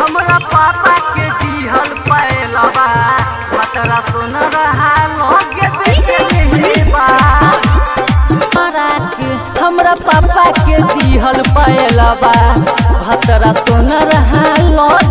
हमरा पापा के दिहल पैलबा भतरा सुन रहा लोगे बेचेबा हमरा पापा के दिहल पैलबा भतरा सुन रहा लोगे